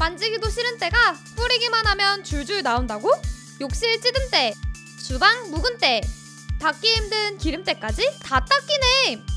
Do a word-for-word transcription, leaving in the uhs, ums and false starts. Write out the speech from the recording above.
만지기도 싫은 때가 뿌리기만 하면 줄줄 나온다고? 욕실 찌든 때, 주방 묵은 때, 닦기 힘든 기름때까지 다 닦이네.